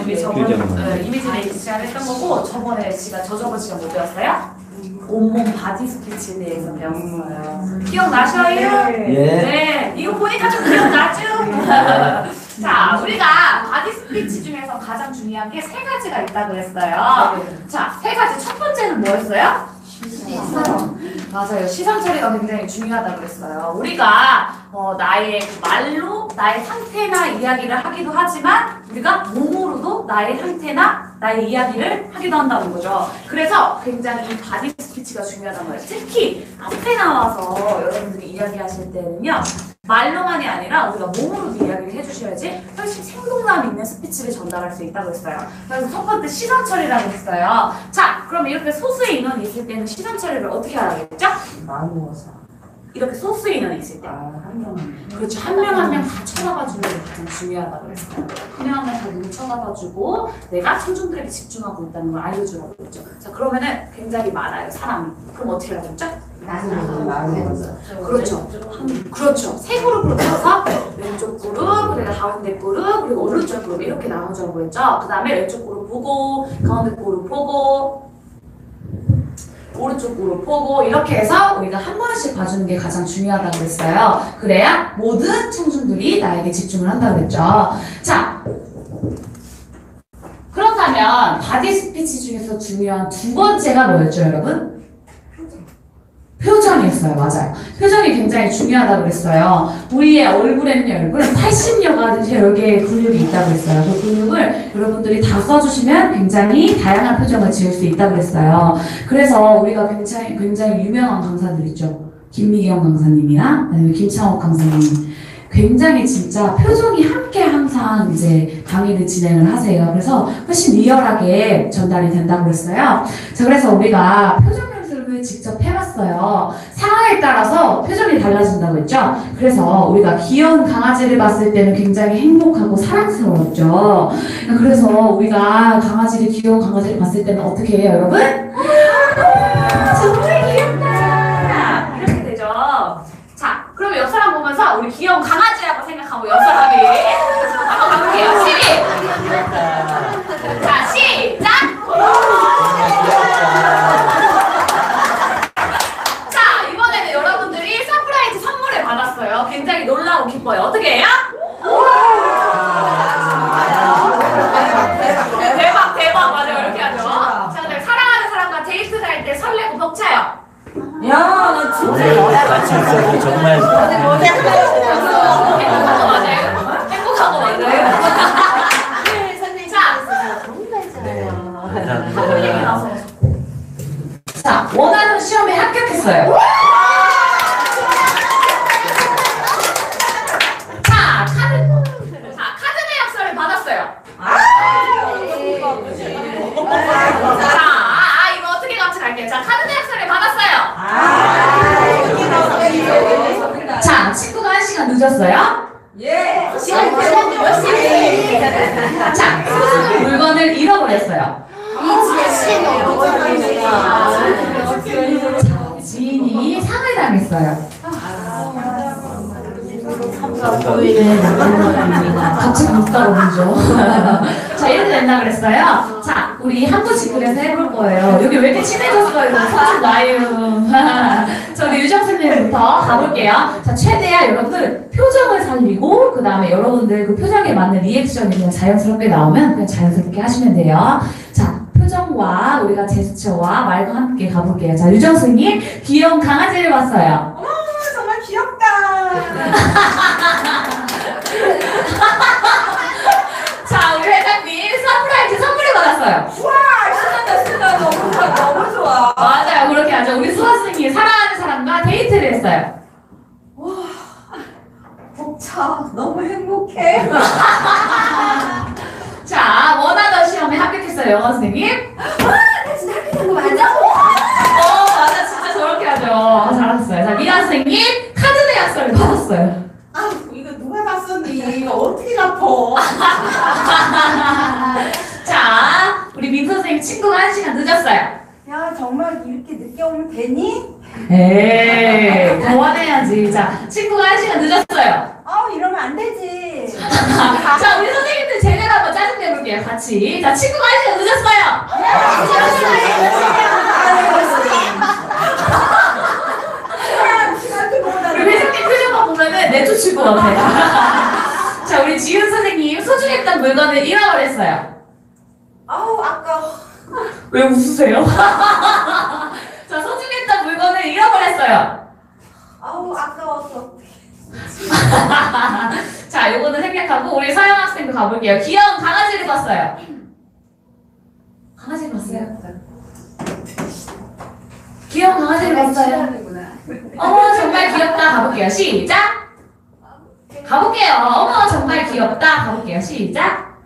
우리 저번 이미지 레이스 시간 했던 거고 저번에 시간 저번 시간 뭐 배웠어요? 온몸 바디 스피치에 대해서 배웠어요. 기억나셔요? 네. 이거 보니까 좀 기억나죠? 자, 우리가 바디 스피치 중에서 가장 중요한 게 세 가지가 있다고 그랬어요. 자, 세 가지. 첫 번째는 뭐였어요? 시선. 맞아요. 시선 처리가 굉장히 중요하다고 그랬어요. 우리가 나의 말로 나의 상태나 이야기를 하기도 하지만 우리가 몸으로도 나의 상태나 나의 이야기를 하기도 한다는 거죠. 그래서 굉장히 이 바디 스피치가 중요하단 말이에요. 특히 앞에 나와서 여러분들이 이야기하실 때는요. 말로만이 아니라 우리가 몸으로도 이야기를 해주셔야지 훨씬 생동감 있는 스피치를 전달할 수 있다고 했어요. 그래서 첫 번째 시선 처리라고 했어요. 자, 그럼 이렇게 소수의 인원이 있을 때는 시선 처리를 어떻게 하라겠죠? 나누어서. 이렇게 소수의 인원이 있을 때. 한 명은. 그렇죠. 한 명 한 명 다 쳐다봐주는 게 가장 중요하다고 그랬어요. 한 명 한 명 다 눈을 쳐다봐주고 내가 청중들에게 집중하고 있다는 걸 알려주라고 그랬죠. 자, 그러면은 굉장히 많아요, 사람이. 그럼 어떻게 해야 되죠? 나누어서. 그렇죠. 그렇죠. 세 그룹으로 나눠서 왼쪽 그룹, 그리고 가운데 그룹, 그리고 오른쪽 그룹 이렇게 나누자고 했죠. 그 다음에 왼쪽 그룹 보고, 가운데 그룹 보고, 오른쪽 그룹 보고 이렇게 해서 우리가 한 번씩 봐주는 게 가장 중요하다고 했어요. 그래야 모든 청중들이 나에게 집중을 한다고 했죠. 자, 그렇다면 바디 스피치 중에서 중요한 두 번째가 뭐였죠, 여러분? 표정이었어요. 맞아요. 표정이 굉장히 중요하다고 그랬어요. 우리의 얼굴에는 80여 개의 근육이 있다고 그랬어요. 그 근육을 여러분들이 다 써주시면 굉장히 다양한 표정을 지을 수 있다고 그랬어요. 그래서 우리가 굉장히 유명한 강사들 있죠. 김미경 강사님이나 아니면 김창옥 강사님. 굉장히 진짜 표정이 함께 항상 이제 강의를 진행을 하세요. 그래서 훨씬 리얼하게 전달이 된다고 그랬어요. 자, 그래서 우리가 표정 연습을 직접 해봤어요. 상황에 따라서 표정이 달라진다고 했죠. 그래서 우리가 귀여운 강아지를 봤을 때는 굉장히 행복하고 사랑스러웠죠. 그래서 우리가 귀여운 강아지를 봤을 때는 어떻게 해요, 여러분? 정말 귀엽다! 이렇게 되죠. 자, 그럼 옆 사람 보면서 우리 귀여운 강아지라고 생각하고 옆 사람이 한번 가볼게요. 자, 시작! 자, 이번에는 여러분들이 서프라이즈 선물을 받았어요. 굉장히 놀라고 기뻐요. 어떻게 해요? 대박, 맞아요. 이렇게 하죠. 자, 그다음에 사랑하는 사람과 데이트 갈 때 설레고 벅차요. 야, 나 진짜. 같이 있어도 정말. 행복한 거 맞아요. 행복한 거 맞아요. 감사합니다. 자, 원하는 시험에 합격했어요. 자, 카드 내역서를 받았어요. 자, 이거 어떻게 같이 갈게요. 자, 카드 내역서를 받았어요. 자, 친구가 1시간 늦었어요. 예. 시간이 몇 시? 자, 소중한 물건을 잃어버렸어요. 지인이 상을 당했어요. 같이 감싸거든요. 자, 이렇게 된다 그랬어요. 자, 우리 한 분씩 그래서 해볼 거예요. 여기 왜 이렇게 친해졌어요? 사실 나예요. 자, 우리 유정 선생님부터 가볼게요. 자, 최대한 여러분 표정을 살리고 그 다음에 여러분들 그 표정에 맞는 리액션이 그냥 자연스럽게 나오면 그냥 자연스럽게 하시면 돼요. 자, 표정과 우리가 제스처와 말과 함께 가볼게요. 자, 유정 선생님 귀여운 강아지를 봤어요. 정말 귀엽다. 자, 우리 회장님 서프라이즈 선물을 받았어요. 우와, 신난다. 너무 좋아. 맞아요. 그렇게 하죠. 우리 수아 선생님이 사랑하는 사람과 데이트를 했어요. 와, 벅차. 너무 행복해. 자, 원하던 시험에 합격했어요. 영어 선생님. 나 진짜 합격한 거 맞아? 맞아. 진짜 저렇게 하죠. 잘하셨어요. 자, 미나 선생님 카드 내역서를 받았어요. 아, 이거 누가 봤었니? 이거 어떻게 갚어? 자, 우리 민 선생님 친구가 1시간 늦었어요. 야, 정말 이렇게 늦게 오면 되니? 에이, 더 화내야지. 자, 친구가 1시간 늦었어요. 이러면 안 되지. 자, 우리 선생님들 제대로 한번 짜증내볼게요. 가볼게요. 같이. 자, 친구가 아직 늦었어요. 우리 회장님 표정만 보면은 내쫓을 것 같아. 자, 우리 지윤 선생님 소중했던 물건을 잃어버렸어요. 아우 아까워. 왜 웃으세요? 자, 소중했던 물건을 잃어버렸어요. 아우 아까웠어. 자, 요거는 생략하고 우리 서영 학생도 가볼게요. 귀여운 강아지를 봤어요. 강아지를 봤어요? 귀여운 강아지를 봤어요. 어머 정말 귀엽다 가볼게요. 시작. 가볼게요. 어머 정말 귀엽다 가볼게요. 시작.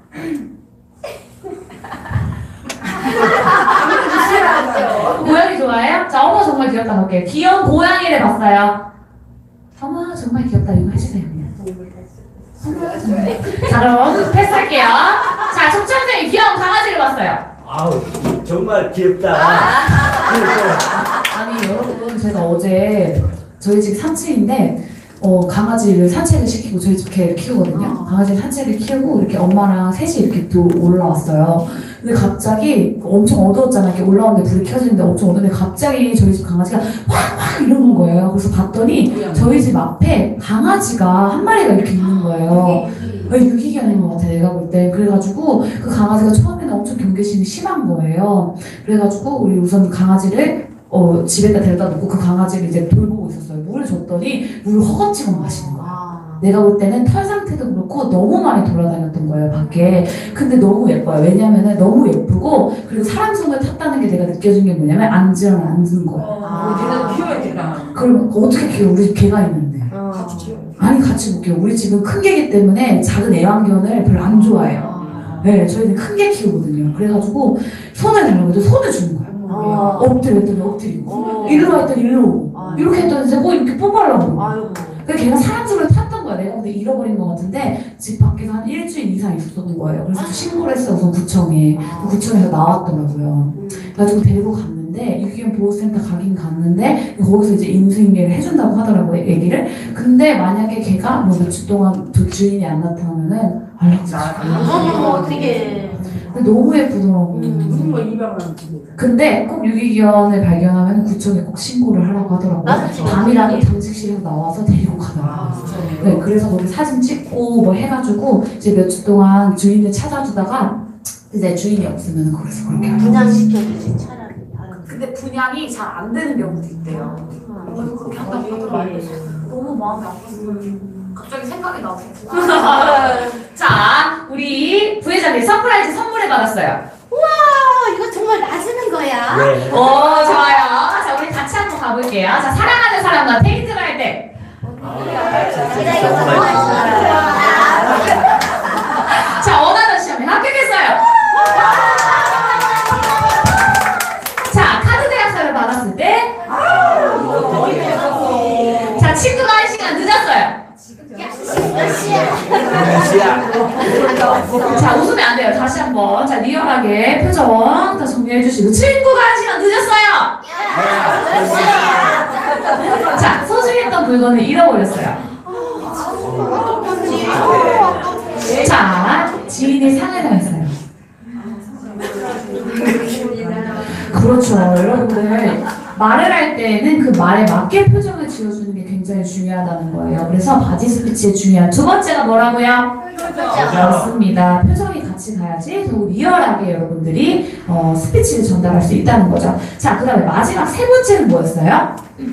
고양이 좋아해요? 자, 어머 정말 귀엽다 가볼게요. 귀여운 고양이를 봤어요. 어머 정말 귀엽다 이거 해주세요. 자, 그럼 패스할게요. 자, 총천생이 귀여운 강아지를 봤어요. 아우 정말 귀엽다. 아니 여러분, 제가 어제 저희 집 3층인데 강아지를 산책을 시키고 저희 집 개를 키우거든요. 강아지를 산책을 키우고 이렇게 엄마랑 셋이 이렇게 또 올라왔어요. 근데 갑자기 엄청 어두웠잖아요. 이렇게 올라오는데 불이 켜지는데 엄청 어두운데 갑자기 저희 집 강아지가 확 이러는 거예요. 그래서 봤더니 저희 집 앞에 강아지가 한 마리가 이렇게 있는 거예요. 유기견인 것 같아, 내가 볼 때. 그래가지고 그 강아지가 처음에는 엄청 경계심이 심한 거예요. 그래가지고 우리 우선 강아지를 집에다 데려다 놓고 그 강아지를 이제 돌보고 있었어요. 물을 줬더니 물을 허겁지겁 마시는 거야. 내가 볼 때는 털 상태도 그렇고 너무 많이 돌아다녔던 거예요, 밖에. 근데 너무 예뻐요. 왜냐면은 너무 예쁘고, 그리고 사람 손을 탔다는 게 내가 느껴진 게 뭐냐면 앉으면 앉는 거예요. 우리는 키워야 되나? 그럼 어떻게 키워? 우리 집 개가 있는데. 같이 키워. 아니, 같이 못 키워. 우리 집은 큰 개기 때문에 작은 애완견을 별로 안 좋아해요. 네, 저희는 큰 개 키우거든요. 그래가지고 손을 달라고 해도 손을 주는 거예요. 엎드렸더니 엎드리고, 일로 와 했더니 일로 오고, 이렇게 했더니 이제 뭐 이렇게 뽑아려고. 그래서 걔가 사람 손을 탔던 거야. 내가 근데 잃어버린 것 같은데 집 밖에서 한 일주일 이상 있었던 거예요. 그래서 신고를 했어요. 우선 구청에. 구청에서 나왔더라고요. 그래가지고 데리고 갔는데 유기견 보호센터 가긴 갔는데 거기서 이제 인수인계를 해준다고 하더라고요, 애기를. 근데 만약에 걔가 뭐 며칠 동안 주인이 안 나타나면은 어떻게? 근데 너무 예쁘더라고. 무슨 뭐 입양을 하는 근데 꼭 유기견을 발견하면 구청에 꼭 신고를 하라고 하더라고요. 밤이라도 당직실에서 나와서 데리고 가더라고요. 네, 그래서 거기 사진 찍고 뭐 해가지고 이제 며칠 동안 주인을 찾아주다가 이제 주인이 없으면 거기서 그렇게 하고. 분양시켜주지 차라리. 근데 분양이 잘 안 되는 경우도 있대요. 그렇게 한다고 하더라고요. 너무 마음이 아팠어요. 갑자기 생각이 나서. 자, 우리 부회장님 서프라이즈 선물을 받았어요. 이거 정말 놔주는 거야? 네. 오, 좋아요. 자, 우리 같이 한번 가볼게요. 자, 사랑하는 사람과 데이트를 할 때. 자, 원하는 시험에 합격했어요. 자, 카드 대학사를 받았을 때. 자, 친구가 1시간 늦었어요. 자, 웃으면 안 돼요. 다시 한번. 자, 리얼하게 표정 다 정리해주시고. 친구가 1시간 늦었어요. 자, 소중했던 물건을 잃어버렸어요. 자, 지인이 상을 당했어요. 그렇죠. 여러분들 말을 할 때는 그 말에 맞게 표정을 지어주는 게 굉장히 중요하다는 거예요. 그래서 바디 스피치의 중요한 두 번째가 뭐라고요? 맞습니다. 표정이 같이 가야지 더 리얼하게 여러분들이 스피치를 전달할 수 있다는 거죠. 자, 그 다음에 마지막 세 번째는 뭐였어요?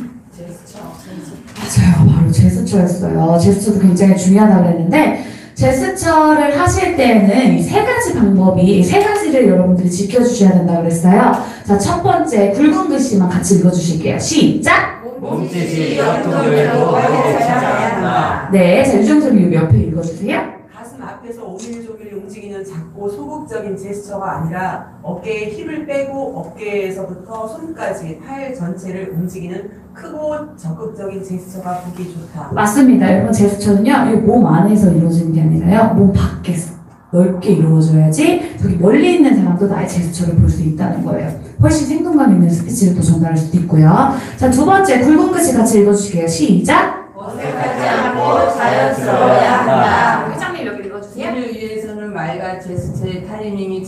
맞아요. 바로 제스처였어요. 제스처도 굉장히 중요하다고 그랬는데 제스처를 하실 때는 이 세 가지 방법이, 세 가지를 여러분들이 지켜주셔야 된다고 그랬어요. 자, 첫 번째 굵은 글씨만 같이 읽어주실게요. 시작! 몸짓이 역동적이고 멋지지 않나. 네, 자, 유정선님 옆에 읽어주세요. 가슴 앞에서 오밀조밀 움직이는 작고 소극적인 제스처가 아니라 어깨에 힘을 빼고 어깨에서부터 손까지 팔 전체를 움직이는 크고 적극적인 제스처가 보기 좋다. 맞습니다. 여러분, 제스처는요, 이 몸 안에서 이루어지는 게 아니라요, 몸 밖에서 넓게 이루어져야지 저기 멀리 있는 사람도 나의 제스처를 볼 수 있다는 거예요. 훨씬 생동감 있는 스피치를 또 전달할 수도 있고요. 자, 두 번째, 굵은 글씨 같이 읽어주실게요. 시작! 어색하지 않고 자연스러워야 한다. 회장님 여기 읽어주세요. 이를 위해서는 말과 제스처의 탈이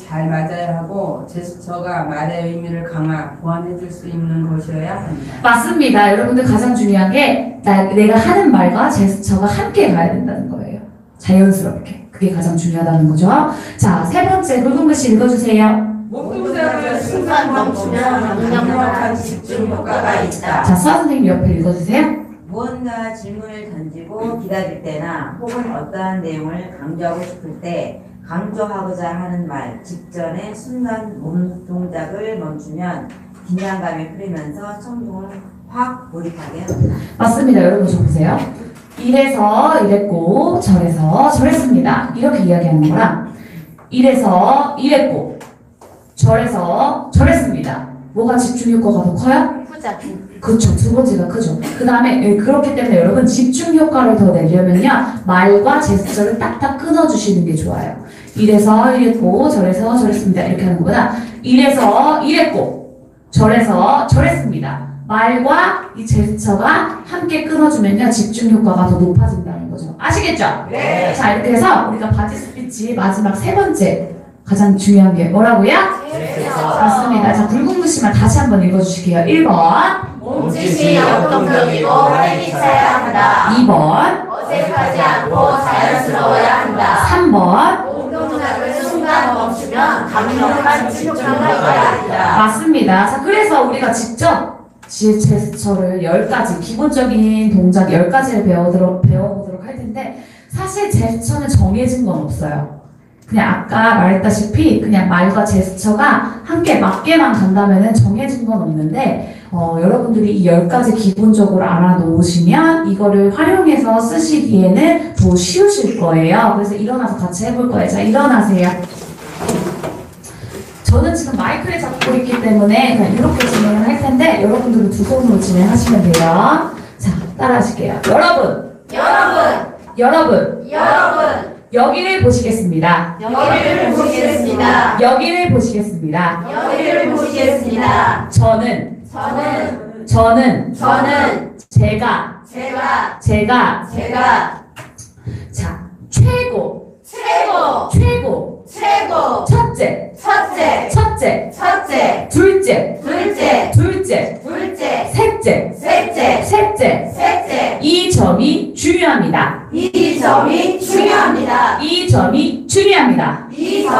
잘 맞아야 하고 제스처가 말의 의미를 보완해 줄 수 있는 것이어야 합니다. 맞습니다. 여러분들 가장 중요한 게 내가 하는 말과 제스처가 함께 가야 된다는 거예요. 자연스럽게. 그게 가장 중요하다는 거죠. 자, 세 번째 굵은 글씨 읽어주세요. 목동작을 순간 멈추면 강력한 집중 효과가 있다. 자, 수아 선생님 옆에 읽어주세요. 무언가 질문을 던지고 기다릴 때나 혹은 어떠한 내용을 강조하고 싶을 때 강조하고자 하는 말 직전에 순간 몸 동작을 멈추면 긴장감이 풀리면서 청중을 확 몰입하게 합니다. 맞습니다. 여러분 좀 보세요. 이래서 이랬고 저래서 저랬습니다. 이렇게 이야기하는 거랑 이래서 이랬고 저래서 저랬습니다. 뭐가 집중 효과가 더 커요? 그렇죠. 두 번째가 크죠. 그 다음에 그렇기 때문에 여러분 집중 효과를 더 내려면요 말과 제스처를 딱딱 끊어주시는 게 좋아요. 이래서 이랬고 저래서 저랬습니다. 이렇게 하는 것보다 이래서 이랬고 저래서 저랬습니다. 말과 이 제스처가 함께 끊어주면요 집중 효과가 더 높아진다는 거죠. 아시겠죠? 네. 자, 이렇게 해서 우리가 바디 스피치 마지막 세 번째 가장 중요한 게 뭐라고요? 맞습니다. 자, 굵은 글씨만 다시 한번 읽어주실게요. 1번 몸짓이 역동적이고 활기차야 한다. 2번 어색하지 않고 자연스러워야 한다. 3번 운동작을 순간 멈추면 강력한 집중력이 있다. 맞습니다. 자, 그래서 우리가 직접 제스처를 10가지, 기본적인 동작 10가지를 배워보도록 할 텐데, 사실 제스처는 정해진 건 없어요. 그냥 아까 말했다시피, 그냥 말과 제스처가 함께 맞게만 간다면 정해진 건 없는데, 여러분들이 이 10가지 기본적으로 알아놓으시면, 이거를 활용해서 쓰시기에는 더 쉬우실 거예요. 그래서 일어나서 같이 해볼 거예요. 자, 일어나세요. 저는 지금 마이크를 잡고 있기 때문에 그냥 이렇게 진행을 할 텐데 여러분들은 두 손으로 진행하시면 돼요. 자, 따라하실게요. 여러분, 여기를 보시겠습니다. 여기를 보시겠습니다. 여기를 보시겠습니다. 여기를 보시겠습니다. 저는 제가 자, 최고 첫째 둘째 셋째 이 점이 중요합니다. 이 점이 중요합니다.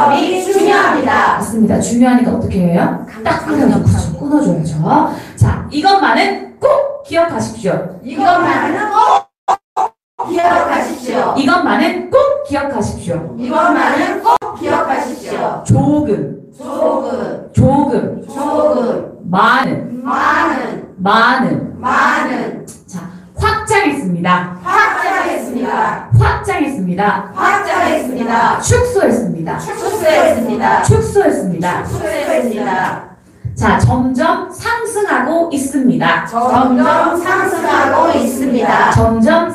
맞습니다. 중요하니까 어떻게 해요? 딱 끊어줘야죠. 자, 이것만은 꼭 기억하십시오. 이것만은 꼭 기억하십시오. 조금 많은 자, 확장했습니다. 축소했습니다. 자, 점점 상승하고 있습니다. 점점 상승하고 있습니다. 점점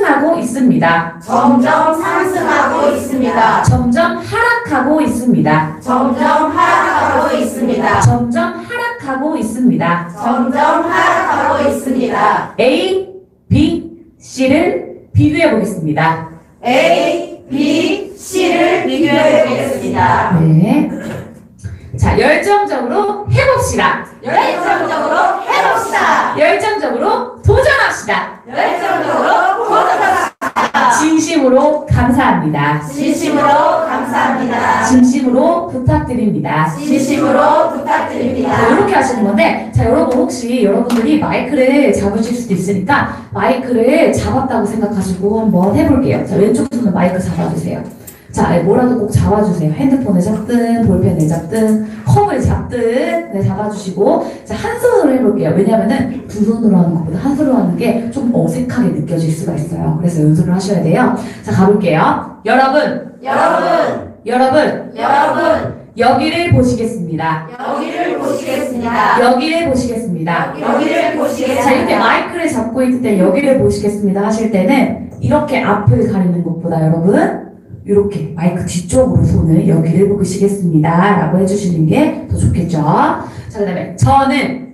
하락하고 있습니다. A, B, C를 비교해 보겠습니다. A, B, C를 비교해 보겠습니다. 네. 자, 열정적으로 해봅시다. 열정적으로 도전합시다. 진심으로 감사합니다. 진심으로 부탁드립니다. 자, 이렇게 하시는 건데, 자, 여러분 혹시 여러분들이 마이크를 잡으실 수도 있으니까 마이크를 잡았다고 생각하시고 한번 해볼게요. 자, 왼쪽 손으로 마이크 잡아주세요. 자, 뭐라도 꼭 잡아주세요. 핸드폰을 잡든 볼펜을 잡든 컵을 잡든 네, 잡아주시고 자, 한 손으로 해볼게요. 왜냐면은 두 손으로 하는 것보다 한 손으로 하는 게 좀 어색하게 느껴질 수가 있어요. 그래서 연습을 하셔야 돼요. 자, 가볼게요. 여러분 여기를 보시겠습니다. 자, 이렇게 마이크를 잡고 있을 때 여기를 보시겠습니다 하실 때는 이렇게 앞을 가리는 것보다 여러분 이렇게 마이크 뒤쪽으로 손을 여기를 보시겠습니다 라고 해주시는 게 더 좋겠죠. 자, 그 다음에 저는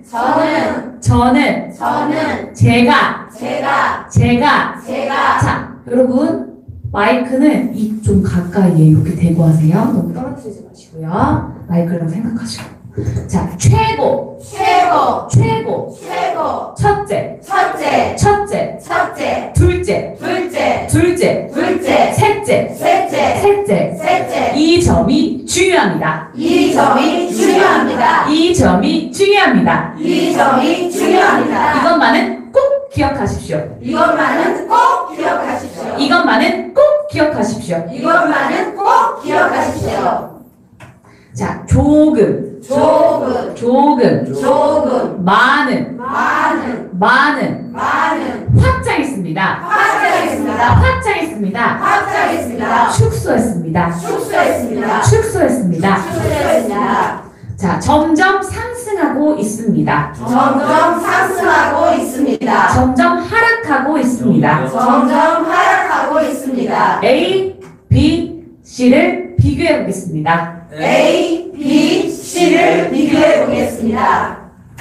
제가 자, 여러분 마이크는 입 좀 가까이에 이렇게 대고 하세요. 너무 떨어뜨리지 마시고요. 마이크를 생각하시고. 자, 최고, 최고, 최고, 최고, 첫째, 첫째, 첫째, 첫째, 둘째, 둘째, 둘째, 둘째, 셋째, 셋째, 셋째. 셋째. 이 점이 중요합니다. 이 점이 중요합니다. 이 점이 중요합니다. 이 점이 중요합니다. 이것만은 꼭 기억하십시오. 이것만은 꼭 기억하십시오. 이것만은 꼭 기억하십시오. 이것만은 꼭 기억하십시오. 자, 조금, 조금, 조금, 조금, 많은, 많은, 많은, 많은, 확장했습니다. 확장했습니다. 확장했습니다. 확장했습니다. 축소했습니다. 축소했습니다. 축소했습니다. 축소했습니다. 자, 점점 상승하고 있습니다. 점점 상승하고 있습니다. 점점 하락하고 있습니다. 점점 하락하고 있습니다. A, B, C를 비교해 보겠습니다. A, B, C를 비교해 보겠습니다.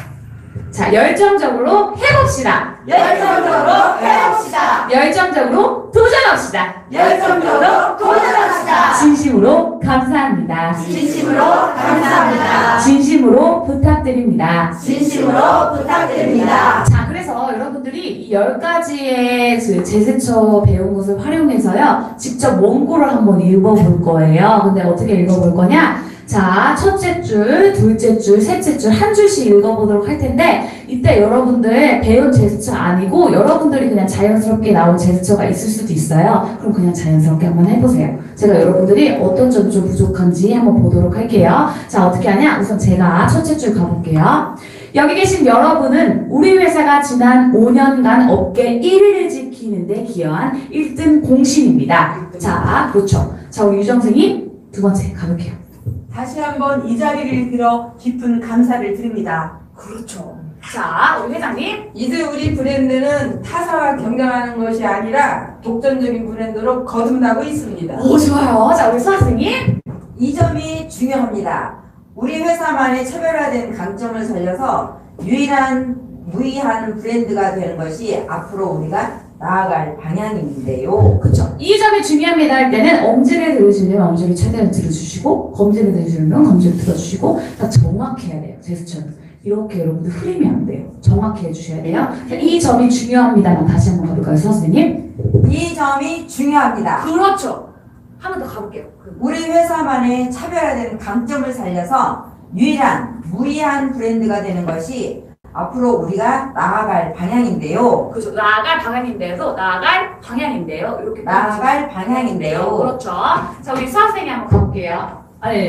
자, 열정적으로 해봅시다. 열정적으로 해봅시다. 열정적으로 도전합시다. 열정적으로 도전합시다. 진심으로 감사합니다. 진심으로 감사합니다. 진심으로 부탁드립니다. 진심으로 부탁드립니다. 자, 그래서 여러분들이 이 10가지의 제스처 배운 것을 활용해서요, 직접 원고를 한번 읽어볼 거예요. 근데 어떻게 읽어볼 거냐? 자, 첫째 줄, 둘째 줄, 셋째 줄 한 줄씩 읽어보도록 할 텐데, 이때 여러분들 배운 제스처 아니고 여러분들이 그냥 자연스럽게 나온 제스처가 있을 수도 있어요. 그럼 그냥 자연스럽게 한번 해보세요. 제가 여러분들이 어떤 점이 좀 부족한지 한번 보도록 할게요. 자, 어떻게 하냐? 우선 제가 첫째 줄 가볼게요. 여기 계신 여러분은 우리 회사가 지난 5년간 업계 1위를 지키는데 기여한 1등 공신입니다. 자, 그렇죠. 자, 우리 유정생님 두 번째 가볼게요. 다시 한번 이 자리를 빌어 깊은 감사를 드립니다. 그렇죠. 자, 우리 회장님. 이제 우리 브랜드는 타사와 경쟁하는 것이 아니라 독점적인 브랜드로 거듭나고 있습니다. 오, 좋아요. 자, 우리 수학생님. 이 점이 중요합니다. 우리 회사만의 차별화된 강점을 살려서 유일한 무이한 브랜드가 되는 것이 앞으로 우리가 나아갈 방향인데요. 그렇죠. 이 점이 중요합니다 할 때는 엄지를 들으시려면 엄지를 최대한 들어주시고, 검지를 들으시려면 검지를 들어주시고, 다 정확해야 돼요. 제스처는. 이렇게 여러분들 흐리면 안 돼요. 정확히 해주셔야 돼요. 자, 이 점이 중요합니다만 다시 한번 가볼까요, 선생님? 이 점이 중요합니다. 그렇죠. 한 번 더 가볼게요. 우리 회사만의 차별화된 강점을 살려서 유일한 무이한 브랜드가 되는 것이 앞으로 우리가 나아갈 방향인데요. 그렇죠. 나아갈 방향인데요. 나아갈 방향인데요. 이렇게 나아갈 방향인데요. 그렇죠. 자, 우리 수학생님 한번 가볼게요. 아니,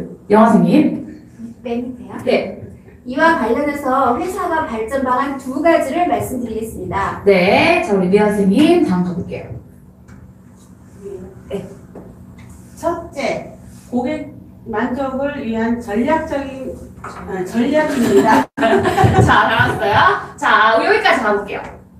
영화생님. 맨 밑에요. 네. 이와 관련해서 회사가 발전 방안 두 가지를 말씀드리겠습니다. 네. 자, 우리 미아생님 다음 가볼게요. 첫째, 고객 만족을 위한 전략입니다. 자, 잘했어요. 자, 우리 여기까지 가볼게요.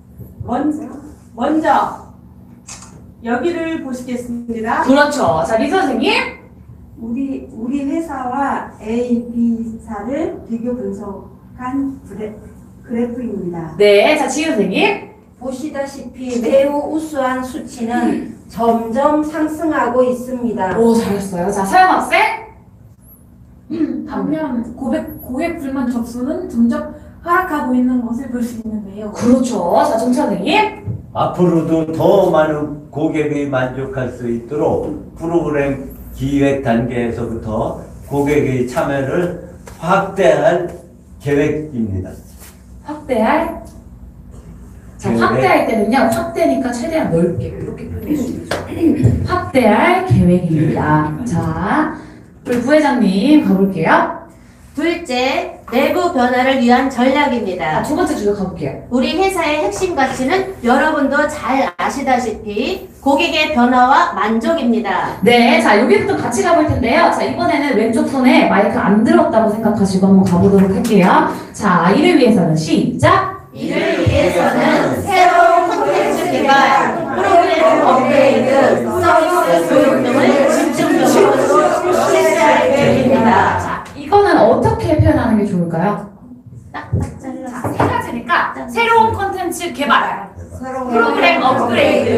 먼저 여기를 보시겠습니다. 그렇죠. 자, 리 선생님. 우리 회사와 A, B사를 비교 분석한 그래프입니다. 네. 자, 지우 선생님. 보시다시피 매우 우수한 수치는 점점 상승하고 있습니다. 오, 잘했어요. 자, 서영 학생. 반면 고객 불만 접수는 점점 하락하고 있는 것을 볼 수 있는데요. 그렇죠. 자, 정찬 선생님. 앞으로도 더 많은 고객이 만족할 수 있도록 프로그램 기획 단계에서부터 고객의 참여를 확대할 계획입니다. 확대할. 자, 계획. 확대할 때는요, 확대니까 최대한 넓게 이렇게 표현해 주시죠. 확대할 계획입니다. 자, 우리 부회장님 가볼게요. 둘째, 내부 변화를 위한 전략입니다. 두 번째 주제 가볼게요. 우리 회사의 핵심 가치는 여러분도 잘 아시다시피 고객의 변화와 만족입니다. 네, 자, 여기부터 같이 가볼 텐데요. 자, 이번에는 왼쪽 손에 마이크 안 들었다고 생각하시고 한번 가보도록 할게요. 자, 이를 위해서는 시작! 이를 위해서는 새로운 콘텐츠 개발, 프로그램 업그레이드, 서비스 교육 등을 집중적으로 실시할 계획입니다. 자, 이거는 어떻게 표현하는 게 좋을까요? 딱딱 잘라. 자, 세 가지니까 새로운 콘텐츠 개발, 프로그램 업그레이드,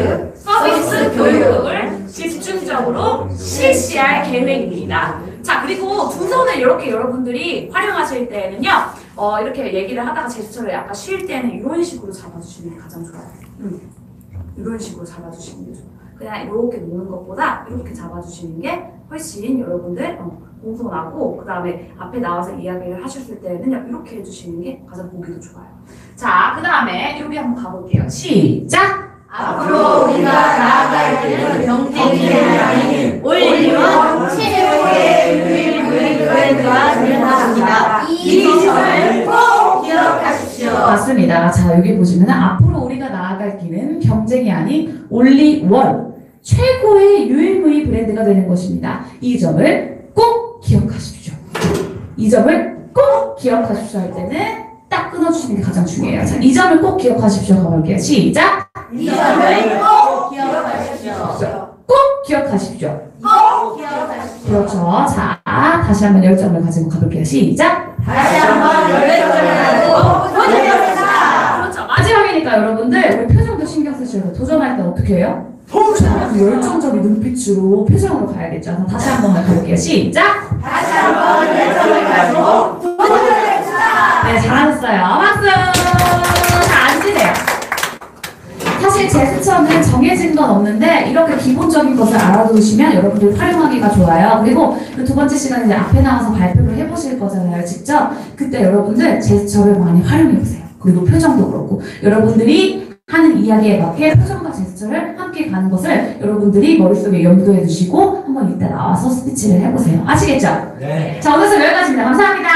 서비스 교육을 집중적으로 실시할 계획입니다. 자, 그리고 두 손을 이렇게 여러분들이 활용하실 때는요, 이렇게 얘기를 하다가 제스처를 약간 쉴 때는 이런 식으로 잡아주시는 게 가장 좋아요. 이런 식으로 잡아주시는 게 좋아요. 그냥 이렇게 놓는 것보다 이렇게 잡아주시는 게 훨씬 여러분들 공손하고, 그 다음에 앞에 나와서 이야기를 하셨을 때는요, 이렇게 해주시는 게 가장 보기도 좋아요. 자, 그 다음에 여기 한번 가볼게요. 시작! 앞으로 우리가 나아갈 길은 경쟁이 아닌 올리원 최고의 유일 브랜드가 되는 것입니다. 이 점을 꼭 기억하십시오. 맞습니다. 자, 여기 보시면 앞으로 우리가 나아갈 길은 경쟁이 아닌 올리원 최고의 유일무이 브랜드가 되는 것입니다. 이 점을 꼭 기억하십시오. 이 점을 꼭 기억하십시오 할 때는 딱 끊어주시는 게 가장 중요해요. 자, 이 점을 꼭 기억하십시오 가볼게요. 시작! 이 점을 꼭 기억하십시오. 꼭 기억하십시오. 꼭 기억하십시오. 그렇죠. 자, 다시 한번 10점을 가지고 가볼게요. 시작! 다시 한번 열정을 가지고 도전해보자. 그렇죠. 마지막이니까 여러분들 우리 표정도 신경 쓰셔야 돼요. 도전할 때 어떻게 해요? 열정적인 눈빛으로 표정으로 가야겠죠. 그럼 다시 한번 가볼게요. 시작! 다시 한번 열정을 가지고 도전해보자. 네, 잘하셨어요. 박수! 자, 앉으세요. 사실 제스처는 정해진 건 없는데 이렇게 기본적인 것을 알아두시면 여러분들 활용하기가 좋아요. 그리고 두 번째 시간에 이제 앞에 나와서 발표를 해보실 거잖아요. 직접. 그때 여러분들 제스처를 많이 활용해보세요. 그리고 표정도 그렇고 여러분들이 하는 이야기에 맞게 표정과 제스처를 함께 가는 것을 여러분들이 머릿속에 염두해 두시고 한번 이따 나와서 스피치를 해보세요. 아시겠죠? 네. 자, 오늘 수업 여기까지입니다. 감사합니다.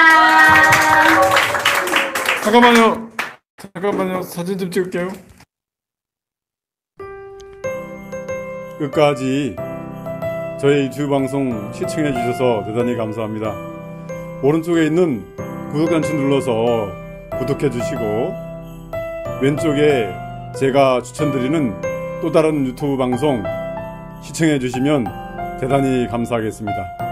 잠깐만요. 사진 좀 찍을게요. 끝까지 저희 유튜브 방송 시청해 주셔서 대단히 감사합니다. 오른쪽에 있는 구독 단추 눌러서 구독해 주시고 왼쪽에 제가 추천드리는 또 다른 유튜브 방송 시청해 주시면 대단히 감사하겠습니다.